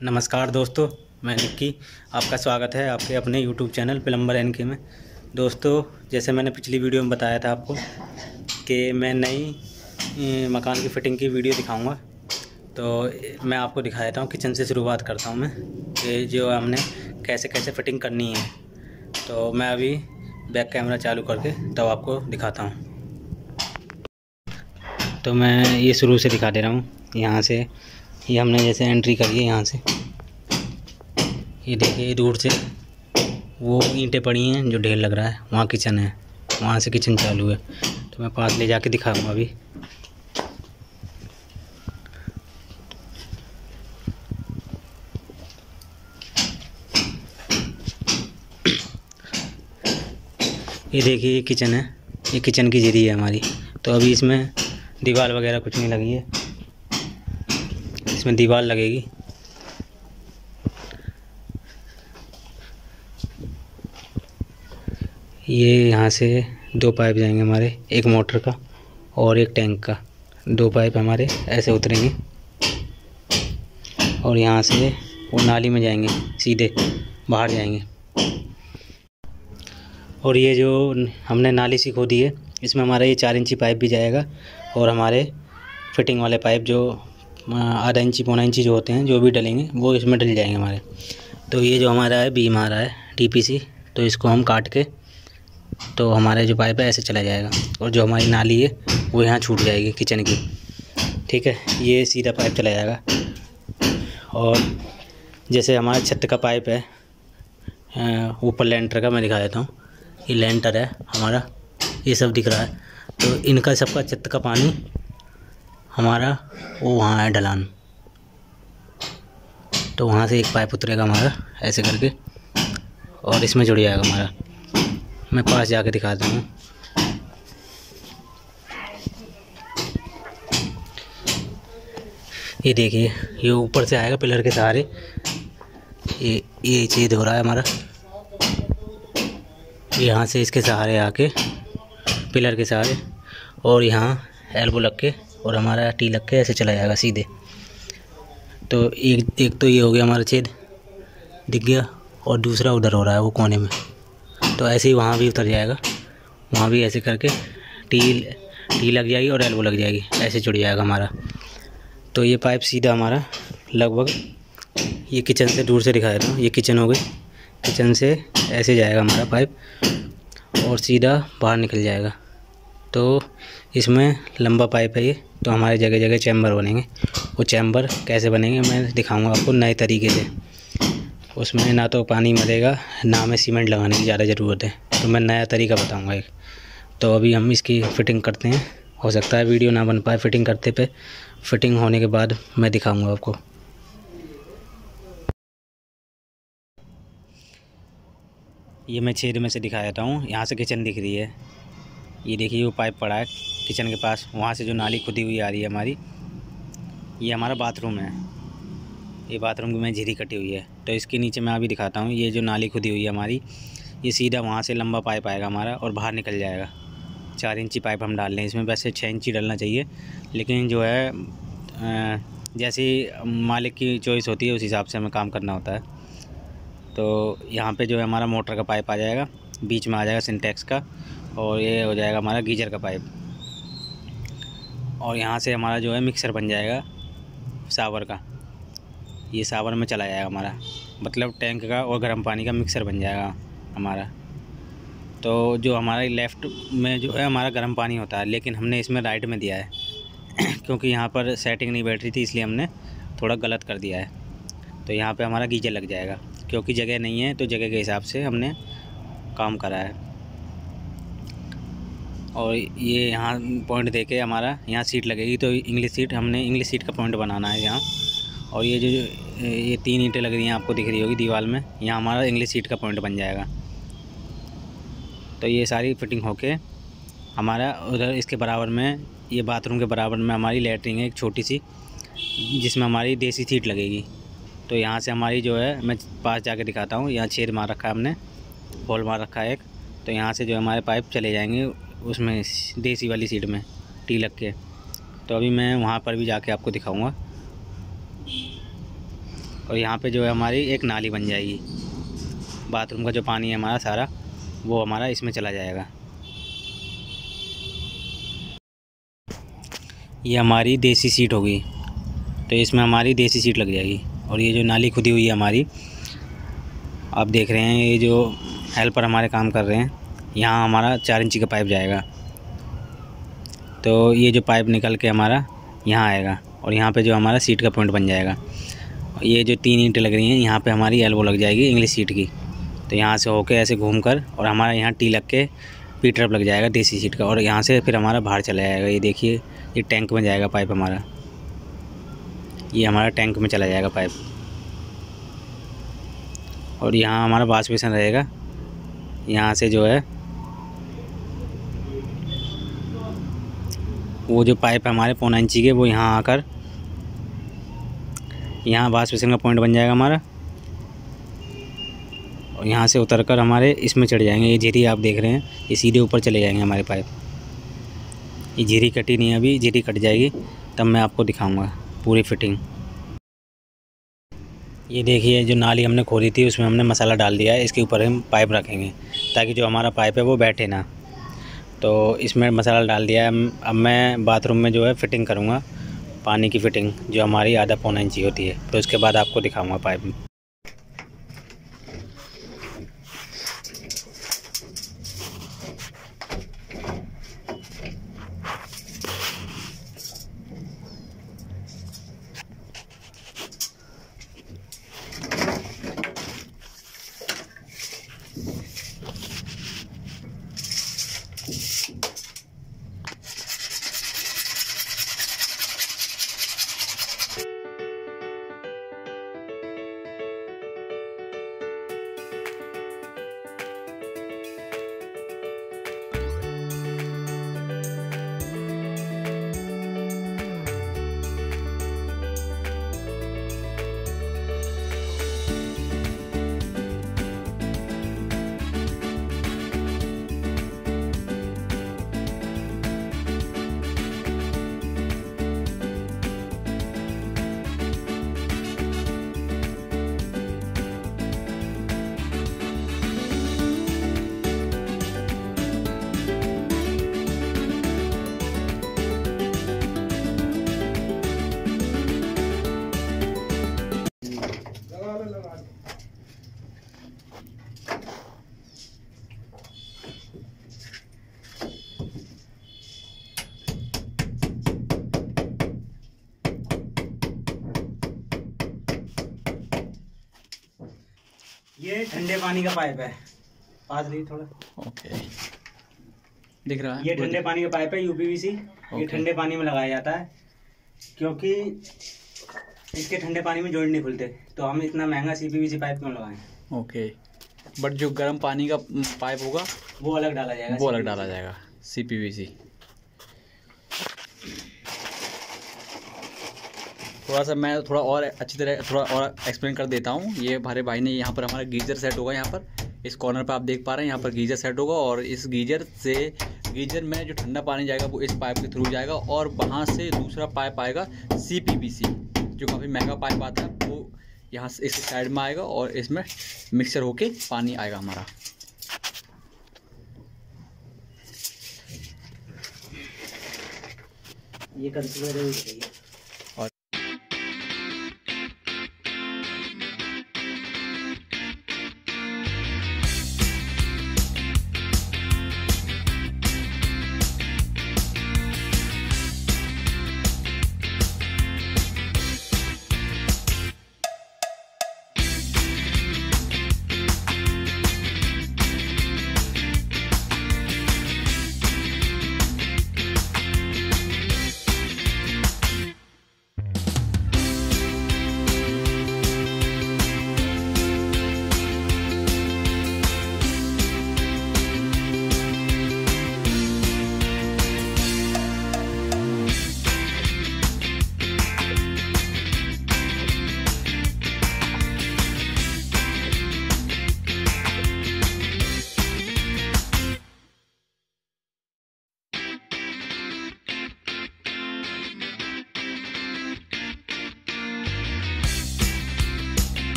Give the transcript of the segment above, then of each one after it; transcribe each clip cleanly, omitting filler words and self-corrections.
नमस्कार दोस्तों, मैं निक्की। आपका स्वागत है आपके अपने यूट्यूब चैनल प्लम्बर एनके में। दोस्तों, जैसे मैंने पिछली वीडियो में बताया था आपको कि मैं नई मकान की फ़िटिंग की वीडियो दिखाऊंगा, तो मैं आपको दिखा देता हूँ। किचन से शुरुआत करता हूँ मैं कि जो हमने कैसे कैसे फ़िटिंग करनी है। तो मैं अभी बैक कैमरा चालू करके तब आपको दिखाता हूँ। तो मैं ये शुरू से दिखा दे रहा हूँ। यहाँ से ये हमने जैसे एंट्री करी है, यहाँ से ये देखिए दूर से वो ईंटें पड़ी हैं जो ढेर लग रहा है, वहाँ किचन है, वहाँ से किचन चालू है। तो मैं पास ले जाके दिखाऊंगा अभी। ये देखिए ये किचन है, ये किचन की जीरी है हमारी। तो अभी इसमें दीवार वगैरह कुछ नहीं लगी है, इसमें दीवार लगेगी। ये यहाँ से दो पाइप जाएंगे हमारे, एक मोटर का और एक टैंक का। दो पाइप हमारे ऐसे उतरेंगे और यहाँ से वो नाली में जाएंगे, सीधे बाहर जाएंगे। और ये जो हमने नाली सी खोदी है, इसमें हमारा ये 4 इंची पाइप भी जाएगा और हमारे फिटिंग वाले पाइप जो आधा इंची पौना इंची जो होते हैं, जो भी डलेंगे वो इसमें डल जाएंगे हमारे। तो ये जो हमारा है बीम आ रहा है टीपीसी, तो इसको हम काट के तो हमारा जो पाइप है ऐसे चला जाएगा और जो हमारी नाली है वो यहाँ छूट जाएगी किचन की। ठीक है, ये सीधा पाइप चला जाएगा। और जैसे हमारा छत का पाइप है ऊपर लेंटर का, मैं दिखा देता हूँ। ये लेंटर है हमारा, ये सब दिख रहा है। तो इनका सबका छत का पानी हमारा वो वहाँ है ढलान, तो वहाँ से एक पाइप उतरेगा हमारा ऐसे करके और इसमें जुड़ जाएगा हमारा। मैं पास जाके दिखाता हूँ। ये देखिए ये ऊपर से आएगा पिलर के सहारे, ये छेद हो रहा है हमारा। यहाँ से इसके सहारे आके पिलर के सहारे और यहाँ एल्बो लग के और हमारा टी लग के ऐसे चला जाएगा सीधे। तो एक तो ये हो गया हमारा छेद दिख गया, और दूसरा उधर हो रहा है वो कोने में। तो ऐसे ही वहाँ भी उतर जाएगा, वहाँ भी ऐसे करके टी लग जाएगी और एल्बो लग जाएगी, ऐसे जुड़ जाएगा हमारा। तो ये पाइप सीधा हमारा लगभग ये किचन से दूर से दिखा देता हूँ। ये किचन हो गई, किचन से ऐसे जाएगा हमारा पाइप और सीधा बाहर निकल जाएगा। तो इसमें लंबा पाइप है ये, तो हमारे जगह जगह चैम्बर बनेंगे। वो चैम्बर कैसे बनेंगे मैं दिखाऊंगा आपको नए तरीके से। उसमें ना तो पानी मरेगा, ना हमें सीमेंट लगाने की ज़्यादा ज़रूरत है। तो मैं नया तरीका बताऊंगा एक। तो अभी हम इसकी फ़िटिंग करते हैं। हो सकता है वीडियो ना बन पाए फ़िटिंग करते पे, फ़िटिंग होने के बाद मैं दिखाऊंगा आपको। ये मैं छेद में से दिखा देता हूँ। यहाँ से किचन दिख रही है, ये देखिए वो पाइप पड़ा है किचन के पास, वहाँ से जो नाली खुदी हुई आ रही है हमारी। ये हमारा बाथरूम है, ये बाथरूम की में झिरी कटी हुई है। तो इसके नीचे मैं अभी दिखाता हूँ। ये जो नाली खुदी हुई है हमारी, ये सीधा वहाँ से लंबा पाइप आएगा हमारा और बाहर निकल जाएगा। 4 इंची पाइप हम डाल लें इसमें, वैसे 6 इंची डलना चाहिए, लेकिन जो है जैसी मालिक की चॉइस होती है उस हिसाब से हमें काम करना होता है। तो यहाँ पे जो है हमारा मोटर का पाइप आ जाएगा, बीच में आ जाएगा सिंटेक्स का, और ये हो जाएगा हमारा गीजर का पाइप। और यहाँ से हमारा जो है मिक्सर बन जाएगा शावर का, ये शावर में चला जाएगा हमारा, मतलब टैंक का और गर्म पानी का मिक्सर बन जाएगा हमारा। तो जो हमारा लेफ़्ट में जो है हमारा गर्म पानी होता है, लेकिन हमने इसमें राइट में दिया है क्योंकि यहाँ पर सेटिंग नहीं बैठ रही थी, इसलिए हमने थोड़ा गलत कर दिया है। तो यहाँ पे हमारा गीजर लग जाएगा, क्योंकि जगह नहीं है तो जगह के हिसाब से हमने काम करा है। और ये यहाँ पॉइंट देके हमारा यहाँ सीट लगेगी, तो इंग्लिश सीट, हमने इंग्लिश सीट का पॉइंट बनाना है यहाँ। और ये जो ये 3 ईंटें लग रही हैं आपको दिख रही होगी दीवार में, यहाँ हमारा इंग्लिश सीट का पॉइंट बन जाएगा। तो ये सारी फिटिंग होके हमारा उधर इसके बराबर में, ये बाथरूम के बराबर में हमारी लैट्रिन है एक छोटी सी, जिसमें हमारी देसी सीट लगेगी। तो यहाँ से हमारी जो है, मैं पास जाके दिखाता हूँ। यहाँ छेद मार रखा है हमने, होल मार रखा है एक। तो यहाँ से जो हमारे पाइप चले जाएंगे उसमें देसी वाली सीट में टी लग के। तो अभी मैं वहाँ पर भी जाके आपको दिखाऊंगा। और यहाँ पे जो है हमारी एक नाली बन जाएगी। बाथरूम का जो पानी है हमारा सारा वो हमारा इसमें चला जाएगा। ये हमारी देसी सीट होगी, तो इसमें हमारी देसी सीट लग जाएगी। और ये जो नाली खुदी हुई है हमारी, आप देख रहे हैं, ये जो हेल्पर हमारे काम कर रहे हैं, यहाँ हमारा 4 इंची का पाइप जाएगा। तो ये जो पाइप निकल के हमारा यहाँ आएगा और यहाँ पे जो हमारा सीट का पॉइंट बन जाएगा। ये जो 3 ईंटें लग रही हैं यहाँ पे हमारी एल्बो लग जाएगी इंग्लिश सीट की। तो यहाँ से होके ऐसे घूमकर और हमारा यहाँ टी लग के पी ट्रप लग जाएगा देसी सीट का, और यहाँ से फिर हमारा बाहर चला जाएगा। ये देखिए, ये टैंक में जाएगा पाइप हमारा, ये हमारा टैंक में चला जाएगा पाइप। और यहाँ हमारा वॉश बेसिन रहेगा। यहाँ से जो है वो जो पाइप है हमारे 1.25 इंची के, वो यहाँ आकर यहाँ वॉश बेसिन का पॉइंट बन जाएगा हमारा। और यहाँ से उतरकर हमारे इसमें चढ़ जाएंगे। ये झिरी आप देख रहे हैं, ये सीधे ऊपर चले जाएंगे हमारे पाइप। ये झिरी कटी नहीं है अभी, झिरी कट जाएगी तब मैं आपको दिखाऊंगा पूरी फिटिंग। ये देखिए, जो नाली हमने खोदी थी उसमें हमने मसाला डाल दिया है। इसके ऊपर हम पाइप रखेंगे ताकि जो हमारा पाइप है वो बैठे ना। तो इसमें मसाला डाल दिया है। अब मैं बाथरूम में जो है फिटिंग करूँगा, पानी की फ़िटिंग जो हमारी आधा 1.25 इंची होती है। तो उसके बाद आपको दिखाऊँगा पाइप। ये ठंडे पानी का पाइप है, पास रही थोड़ा। ओके, दिख रहा है। ये ठंडे पानी का पाइप है यूपीवीसी। ये ठंडे पानी में लगाया जाता है क्योंकि इसके ठंडे पानी में जॉइंट नहीं खुलते, तो हम इतना महंगा सीपीवीसी पाइप क्यों लगाएं। ओके, बट जो गर्म पानी का पाइप होगा वो अलग डाला जाएगा, वो अलग डाला जाएगा, सीपीवीसी। थोड़ा सा मैं थोड़ा और अच्छी तरह थोड़ा और एक्सप्लेन कर देता हूँ। ये हमारे भाई ने यहाँ पर हमारा गीजर सेट होगा। यहाँ पर इस कॉर्नर पर आप देख पा रहे हैं, यहाँ पर गीजर सेट होगा और इस गीजर में जो ठंडा पानी जाएगा वो इस पाइप के थ्रू जाएगा और वहाँ से दूसरा पाइप आएगा सीपीवीसी, जो काफ़ी महंगा पाइप आता है, वो यहाँ से इस साइड में आएगा और इसमें मिक्सचर होके पानी आएगा हमारा। ये कंसीडर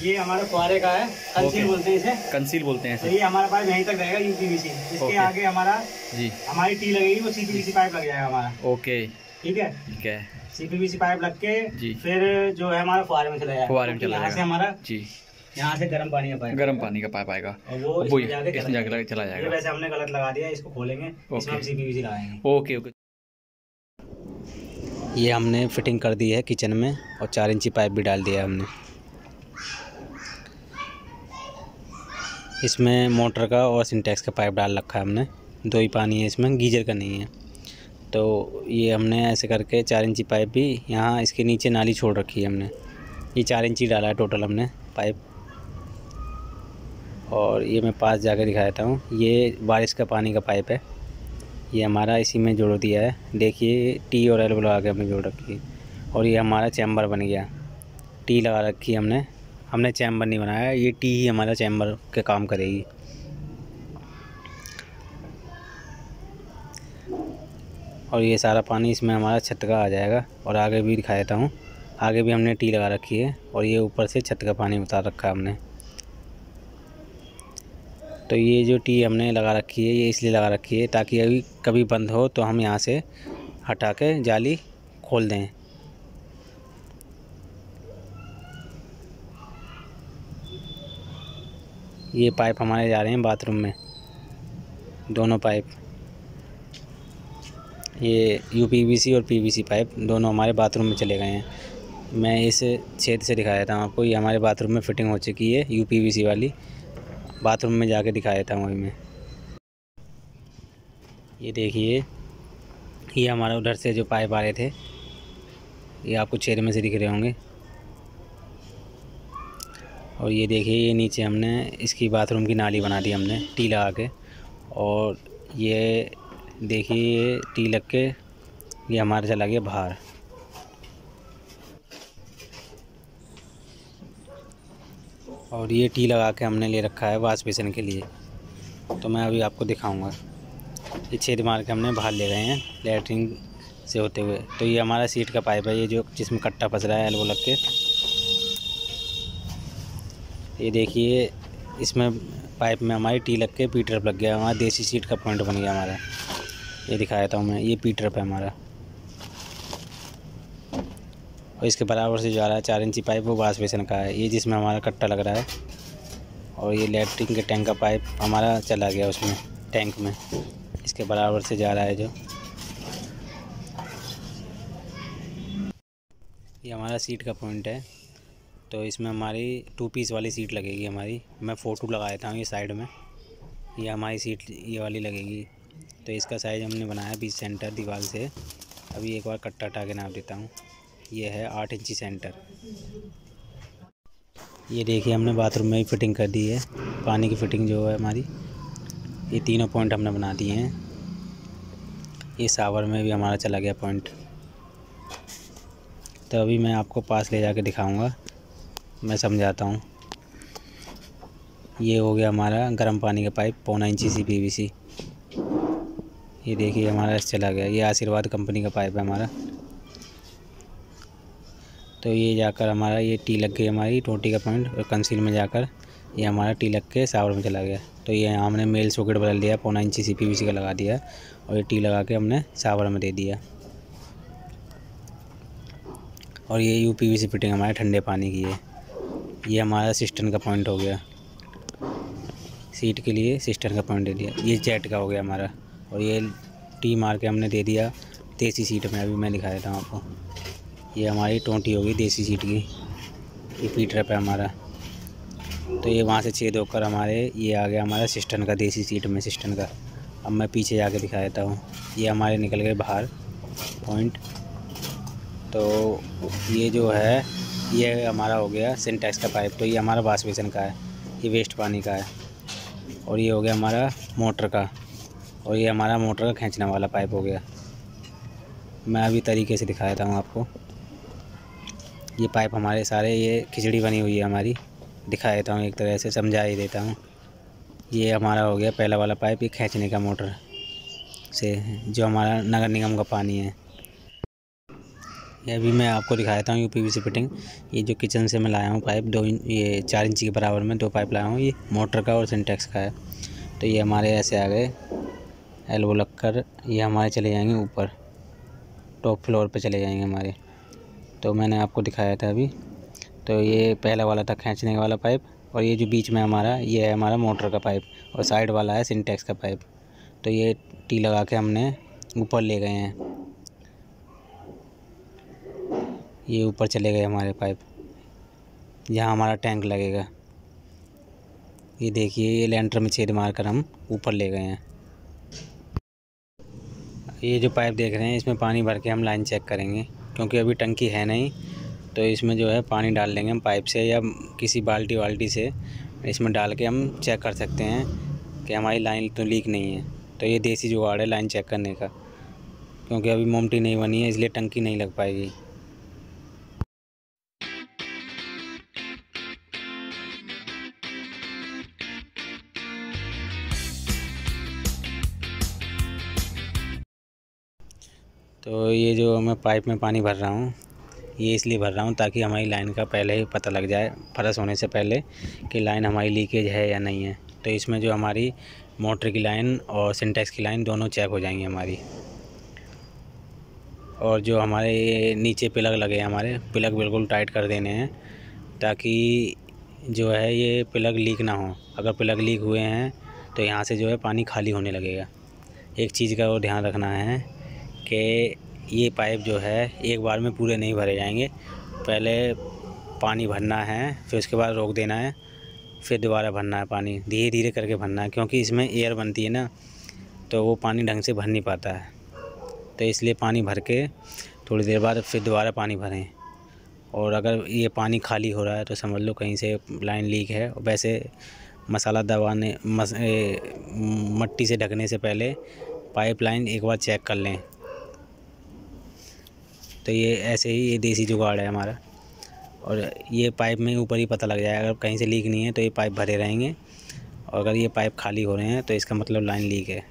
ये हमारे फुहारे का है, कंसील बोलते हैं इसे। कंसील बोलते हैं तो इसे। ये हमारा पाइप यहीं तक रहेगा यूपीवीसी। इसके आगे हमारा जी हमारी टी लगेगी, वो सीपीवीसी पाइप लग जाएगा हमारा। ओके ठीक है, ठीक है। सीपीवीसी पाइप लग के जी फिर जो है हमारा फुहारे में चला जाएगा। फुहारे में चला यहाँ से जाएगा हमारा जी। यहाँ से गर्म पानी का पाइप, गर्म पानी का पाइप आएगा और वो वही इसमें जाके इसमें जाके चला ये जाएगा। वैसे हमने गलत लगा दिया, इसको खोलेंगे, इसमें हम सीपीवीसी लगाएंगे। Okay okay. ये हमने फिटिंग कर दी है किचन में, और 4 इंची पाइप भी डाल दिया है हमने। इसमें मोटर का और सिंटेक्स का पाइप डाल रखा है हमने, 2 ही पानी है इसमें, गीजर का नहीं है। तो ये हमने ऐसे करके 4 इंची पाइप भी यहाँ इसके नीचे नाली छोड़ रखी है हमने। ये 4 इंची डाला है टोटल हमने पाइप। और ये मैं पास जाकर दिखा देता हूँ, ये बारिश का पानी का पाइप है, ये हमारा इसी में जोड़ दिया है। देखिए टी और एल लगा के हमने जोड़ रखी है। और ये हमारा चैम्बर बन गया, टी लगा रखी है हमने चैम्बर नहीं बनाया, ये टी ही हमारा चैम्बर के काम करेगी। और ये सारा पानी इसमें हमारा छत का आ जाएगा। और आगे भी दिखा देता हूँ, आगे भी हमने टी लगा रखी है, और ये ऊपर से छत का पानी उतार रखा है हमने। तो ये जो टी हमने लगा रखी है, ये इसलिए लगा रखी है ताकि अभी कभी बंद हो तो हम यहाँ से हटा के जाली खोल दें। ये पाइप हमारे जा रहे हैं बाथरूम में, दोनों पाइप, ये यूपीवीसी और पीवीसी पाइप दोनों हमारे बाथरूम में चले गए हैं। मैं इस छेद से दिखा देता हूँ आपको, ये हमारे बाथरूम में फिटिंग हो चुकी है यूपीवीसी वाली। बाथरूम में जाके दिखा देता हूँ अभी मैं। ये देखिए, ये हमारा उधर से जो पाइप आ रहे थे, ये आपको छेद में से दिख रहे होंगे। और ये देखिए, ये नीचे हमने इसकी बाथरूम की नाली बना दी हमने टी लगा के। और ये देखिए, ये टी लग के ये हमारा चला गया बाहर। और ये टी लगा के हमने ले रखा है वॉश बेसिन के लिए। तो मैं अभी आपको दिखाऊंगा। ये छेद मार के हमने बाहर ले गए हैं लैट्रिन से होते हुए। तो ये हमारा सीट का पाइप है, ये जो जिसमें कट्टा फंस रहा है एल्बो लग के। ये देखिए, इसमें पाइप में हमारी टी लग के पी ट्रप लग गया, हमारा देसी सीट का पॉइंट बन गया हमारा। ये दिखा देता हूँ मैं, ये पी ट्रप है हमारा। और इसके बराबर से जा रहा है 4 इंची पाइप, वो वॉश बेसिन का है, ये जिसमें हमारा कट्टा लग रहा है। और ये लैट्रिन के टैंक का पाइप हमारा चला गया उसमें टैंक में, इसके बराबर से जा रहा है जो। ये हमारा सीट का पॉइंट है। तो इसमें हमारी 2 पीस वाली सीट लगेगी हमारी। मैं फ़ोटो लगा देता हूँ ये साइड में, ये हमारी सीट ये वाली लगेगी। तो इसका साइज़ हमने बनाया 20 सेंटर दीवार से। अभी एक बार कट्टा हटा के नाप देता हूँ, ये है 8 इंची सेंटर। ये देखिए, हमने बाथरूम में ही फिटिंग कर दी है, पानी की फिटिंग जो है हमारी, ये तीनों पॉइंट हमने बना दिए हैं। ये शावर में भी हमारा चला गया पॉइंट। तो अभी मैं आपको पास ले जाके दिखाऊंगा, मैं समझाता हूँ। ये हो गया हमारा गर्म पानी का पाइप 1.25 इंची CPVC। ये देखिए हमारा चला गया, ये आशीर्वाद कंपनी का पाइप है हमारा। तो ये जाकर हमारा ये टी लग गई हमारी टोटी का पॉइंट, और कंसील में जाकर ये हमारा टी लग के शावर में चला गया। तो ये यहाँ हमने मेल सॉकेट बदल दिया, 1.25 इंची CPVC का लगा दिया, और ये टी लगा के हमने शावर में दे दिया। और ये UPVC फिटिंग हमारे ठंडे पानी की है। ये हमारा सिस्टम का पॉइंट हो गया, सीट के लिए सिस्टम का पॉइंट दे दिया। ये जेट का हो गया हमारा। और ये टी मार के हमने दे दिया देसी सीट में। अभी मैं दिखा देता हूँ आपको, ये हमारी टोंटी होगी देसी सीट की। ये पी ट्रप है हमारा। तो ये वहाँ से छेद होकर हमारे ये आ गया हमारा सिस्टम का, देसी सीट में सिस्टम का। अब मैं पीछे जाके दिखा देता हूँ, ये हमारे निकल गए बाहर पॉइंट। तो ये जो है ये हमारा हो गया सिंटेक्स का पाइप। तो ये हमारा वॉश बेसिन का है, ये वेस्ट पानी का है। और ये हो गया हमारा मोटर का, और ये हमारा मोटर का खींचने वाला पाइप हो गया। मैं अभी तरीके से दिखा देता हूँ आपको। ये पाइप हमारे सारे, ये खिचड़ी बनी हुई है हमारी, दिखा देता हूँ एक तरह से, समझा ही देता हूँ। ये हमारा हो गया पहला वाला पाइप, ये खींचने का मोटर से जो हमारा नगर निगम का पानी है। ये अभी मैं आपको दिखा देता हूँ ये पीवीसी फिटिंग। ये जो किचन से मैं लाया हूँ पाइप ये 4 इंच के बराबर में 2 पाइप लाया हूँ। ये मोटर का और सिंटेक्स का है। तो ये हमारे ऐसे आ गए एल्बो लगकर, ये हमारे चले जाएंगे ऊपर, टॉप फ्लोर पे चले जाएंगे हमारे। तो मैंने आपको दिखाया था अभी। तो ये पहला वाला था खींचने वाला पाइप, और ये जो बीच में हमारा ये है हमारा मोटर का पाइप, और साइड वाला है सिंटेक्स का पाइप। तो ये टी लगा के हमने ऊपर ले गए हैं। ये ऊपर चले गए हमारे पाइप, जहाँ हमारा टैंक लगेगा। ये देखिए ये लेंटर में छेद मारकर हम ऊपर ले गए हैं। ये जो पाइप देख रहे हैं इसमें पानी भर के हम लाइन चेक करेंगे, क्योंकि अभी टंकी है नहीं। तो इसमें जो है पानी डाल देंगे हम पाइप से या किसी बाल्टी वाल्टी से, इसमें डाल के हम चेक कर सकते हैं कि हमारी लाइन तो लीक नहीं है। तो ये देसी जुगाड़ है लाइन चेक करने का, क्योंकि अभी मोमटी नहीं बनी है इसलिए टंकी नहीं लग पाएगी। तो ये जो मैं पाइप में पानी भर रहा हूँ ये इसलिए भर रहा हूँ ताकि हमारी लाइन का पहले ही पता लग जाए, फरस होने से पहले, कि लाइन हमारी लीकेज है या नहीं है। तो इसमें जो हमारी मोटर की लाइन और सिंटेक्स की लाइन दोनों चेक हो जाएंगी हमारी। और जो हमारे नीचे प्लग लगे हैं हमारे प्लग बिल्कुल टाइट कर देने हैं, ताकि जो है ये प्लग लीक ना हो। अगर प्लग लीक हुए हैं तो यहाँ से जो है पानी खाली होने लगेगा। एक चीज़ का और ध्यान रखना है कि ये पाइप जो है एक बार में पूरे नहीं भरे जाएंगे। पहले पानी भरना है, फिर उसके बाद रोक देना है, फिर दोबारा भरना है पानी, धीरे धीरे करके भरना है, क्योंकि इसमें एयर बनती है ना, तो वो पानी ढंग से भर नहीं पाता है। तो इसलिए पानी भर के थोड़ी देर बाद फिर दोबारा पानी भरें। और अगर ये पानी खाली हो रहा है तो समझ लो कहीं से लाइन लीक है। और वैसे मसाला दबाने मट्टी से ढकने से पहले पाइप लाइन एक बार चेक कर लें। तो ये ऐसे ही ये देसी जुगाड़ है हमारा। और ये पाइप में ऊपर ही पता लग जाएगा, अगर कहीं से लीक नहीं है तो ये पाइप भरे रहेंगे, और अगर ये पाइप खाली हो रहे हैं तो इसका मतलब लाइन लीक है।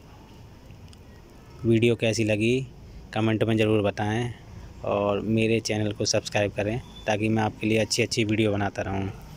वीडियो कैसी लगी कमेंट में ज़रूर बताएं, और मेरे चैनल को सब्सक्राइब करें ताकि मैं आपके लिए अच्छी अच्छी वीडियो बनाता रहूं।